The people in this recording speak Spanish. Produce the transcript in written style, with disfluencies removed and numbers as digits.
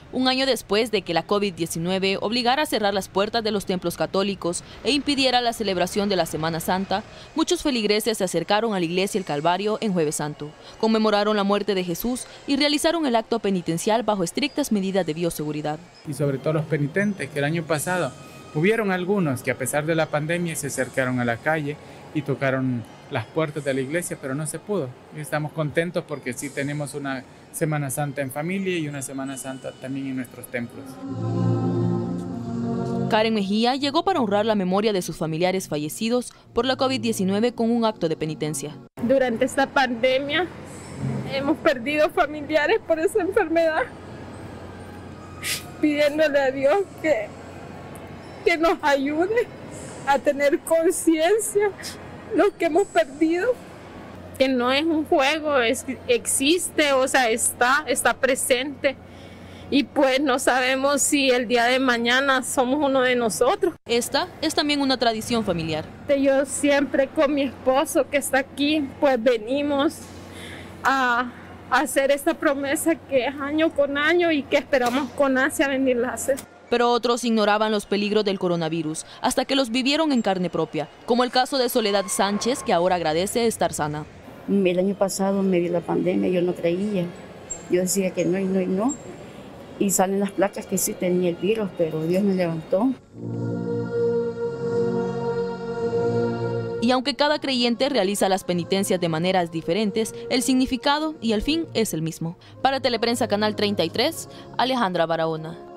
Un año después de que la COVID-19 obligara a cerrar las puertas de los templos católicos e impidiera la celebración de la Semana Santa, muchos feligreses se acercaron a la iglesia El Calvario en Jueves Santo, conmemoraron la muerte de Jesús y realizaron el acto penitencial bajo estrictas medidas de bioseguridad. Y sobre todo los penitentes, que el año pasado hubieron algunos que a pesar de la pandemia se acercaron a la calle y tocaron las puertas de la iglesia, pero no se pudo. Y estamos contentos porque sí tenemos una Semana Santa en familia y una Semana Santa también en nuestros templos. Karen Mejía llegó para honrar la memoria de sus familiares fallecidos por la COVID-19 con un acto de penitencia. Durante esta pandemia hemos perdido familiares por esa enfermedad, pidiéndole a Dios que nos ayude a tener conciencia los que hemos perdido. Que no es un juego, existe, o sea, está presente. Y pues no sabemos si el día de mañana somos uno de nosotros. Esta es también una tradición familiar. Yo siempre con mi esposo que está aquí, pues venimos a hacer esta promesa que es año con año y que esperamos con ansia venirla a hacer. Pero otros ignoraban los peligros del coronavirus hasta que los vivieron en carne propia, como el caso de Soledad Sánchez, que ahora agradece estar sana. El año pasado me dio la pandemia, yo no creía. Yo decía que no y no y no. Y salen las placas que sí tenía el virus, pero Dios me levantó. Y aunque cada creyente realiza las penitencias de maneras diferentes, el significado y el fin es el mismo. Para Teleprensa Canal 33, Alejandra Barahona.